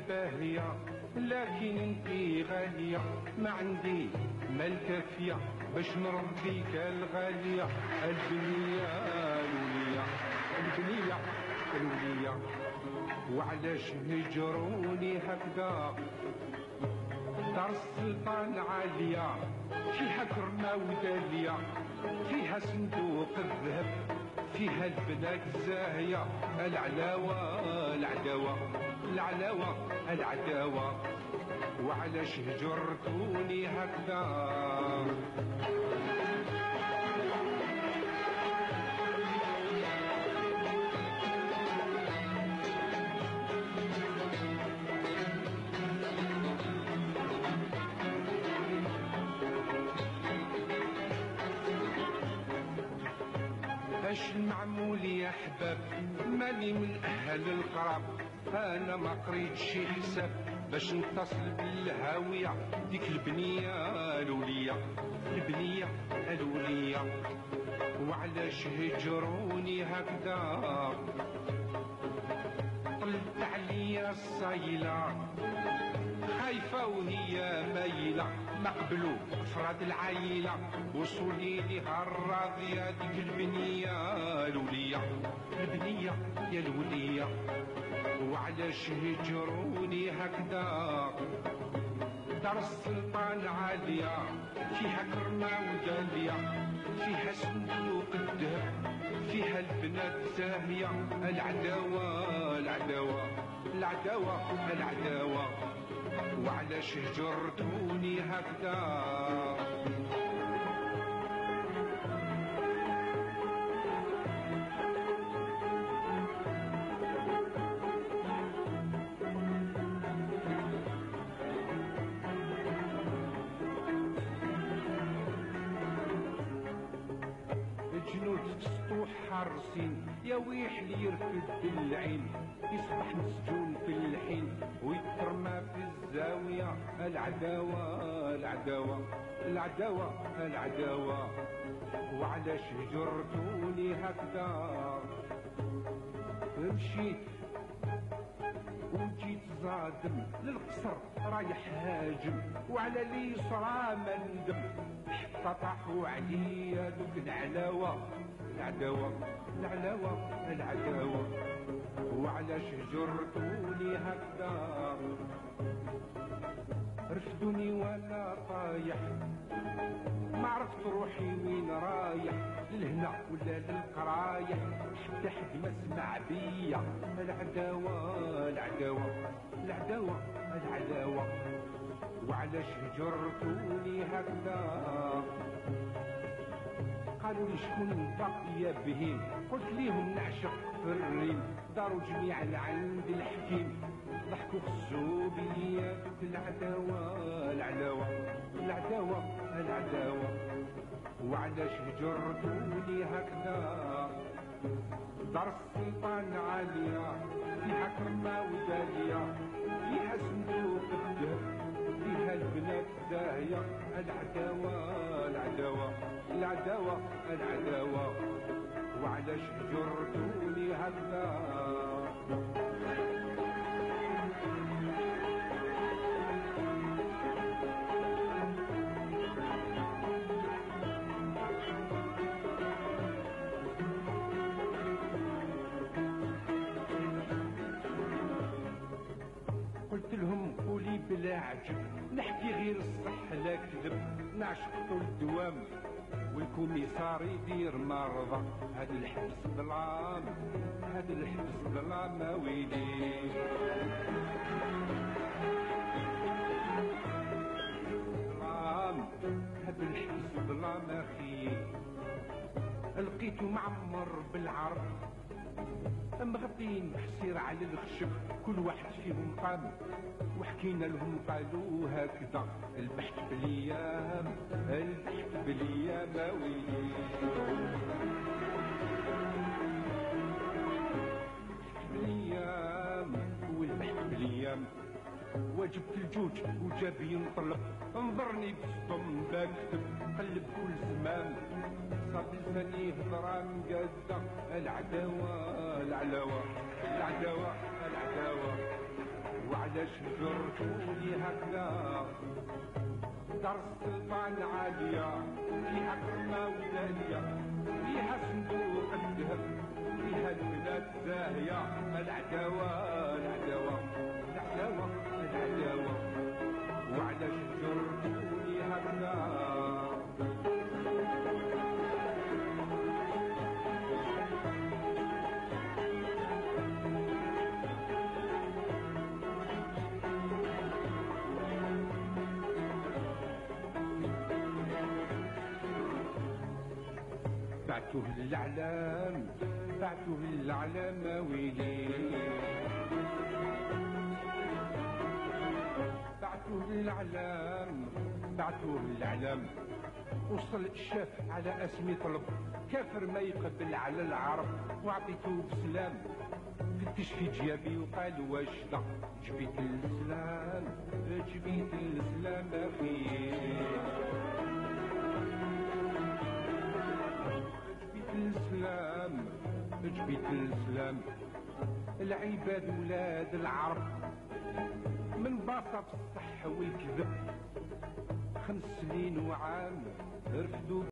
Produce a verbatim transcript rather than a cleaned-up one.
باهية لكن انتي غالية، ما عندي ما الكافية باش نربيك الغالية. البنية الولية البنية الولية، وعلاش هجروني هكذا؟ دار السلطان عالية فيها كرمة ودالية، فيها صندوق الذهب، فيها البنات زاهية. العلاوة العداوة العلاوة العداوة، وعلاش هجرتوني هكذا؟ اش المعمول يا حباب؟ ماني من اهل القراب، انا ما قريت شي حساب باش نتصل بالهاوية. ديك البنية الولية البنية الولية، وعلاش هجروني هكذا؟ طلت عليا الصايلة خايفة وهي مايلة، ما قبلوا افراد العايلة وصولي ليها الراضية. ديك البنية الولية البنية يا الولية، وعلاش هجروني هكذا؟ دار السلطان عالية فيها كرمة ودالية، فيها صندوق الذهب، فيها البنات زاهية. العداوة العداوة العداوة العداوة، وعلاش هجرتوني هكذا؟ الجنود في السطوح حارسين، يا ويح لي يرفد بالعين، يصبح مسجون في الحين ويترمى في الزاوية. العداوة العداوة العداوة العداوة، وعلاش هجرتوني هكذا؟ مشيت وجيت صادم للقصر رايح هاجم، وعلى لي صرا ما ندم، حتى طاحوا عليا دوك العلاوة العداوة العلاوة العداوة، وعلاش هجرتوني هكذا؟ رفدوني وانا طايح، ما عرفت روحي وين رايح، للهنا ولا للقرايح، حتى حد ما سمع بيا. العداوة العداوة العداوة العداوة، وعلاش هجرتوني هكذا؟ قالوا لي شكون باقية بهيم، قلت ليهم نعشق في الريم، داروا جميعا عند الحكيم، ضحكوا خزوا بيا. العداوة العداوة العداوة العداوة، وعلاش هجرتوني هكذا؟ دار السلطان عالية فيها كرمة ودالية، فيها صندوق الذهب، فيها البنات زاهية. العداوة العداوة العداوة العداوة، وعلاش هجرتوني هكذا؟ قلت لهم قولي بلا عجب، نحكي غير الصح لا كذب، نعشق طول الدوام والكوميسار يدير مرضى. هاد الحبس ظلام هاد الحبس ظلام ويلي، ظلام هاد الحبس ظلام اخي. لقيتو معمر بالعرض مغطين بحصير على الخشب، كل واحد فيهم قام وحكينا لهم قالوا هكذا. البحث بالايام البحث بالايام ويلي، بالايام والبحث بالايام. وجبت الجوج وجاب ينطلب، انظرني بسطم بكتب، قلب كل زمان صاب لساني هضرة مقادة. العداوة العلاوة العداوة العداوة، وعلاش جرتولي هكذا دار السلطان عالية فيها كرمة ودانية فيها صندوق الذهب فيها البنات زاهية العداوة العداوة العداوة العداوة وعلاش جرتولي هكذا بعته للعلام بعته للعلام ويلي بعته للعلام بعته للعلام وصل شاف على اسمي طلب كافر ما يقبل على العرب وعطيته بسلام فتش في جيابي وقال واش دا جبيت الاسلام جبيت الاسلام اخي الاسلام جبيت الاسلام العباد ولاد العرب من باصة الصح والكذب خمس سنين وعام رفدوا